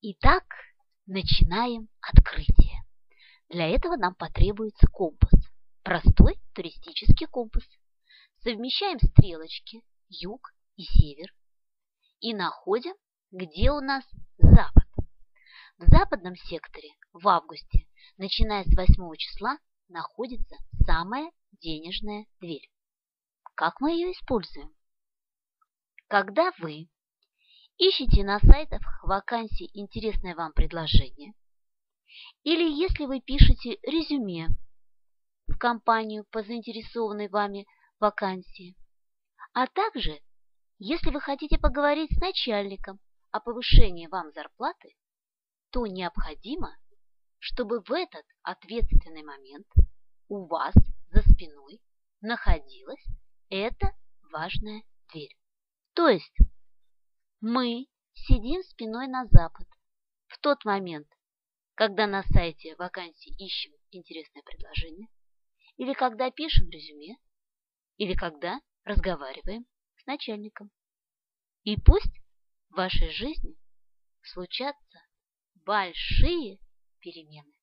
Итак, начинаем открытие. Для этого нам потребуется компас. Простой туристический компас. Совмещаем стрелочки юг и север и находим, где у нас запад. В западном секторе в августе, начиная с 8 числа, находится самая денежная дверь. Как мы ее используем? Когда вы ищете на сайтах вакансий интересное вам предложение, или если вы пишете резюме в компанию по заинтересованной вами вакансии, а также если вы хотите поговорить с начальником о повышении вам зарплаты, то необходимо, чтобы в этот ответственный момент у вас за спиной находилась эта важная дверь. То есть мы сидим спиной на запад в тот момент, когда на сайте вакансий ищем интересное предложение, или когда пишем резюме, или когда разговариваем с начальником. И пусть в вашей жизни случатся большие перемены.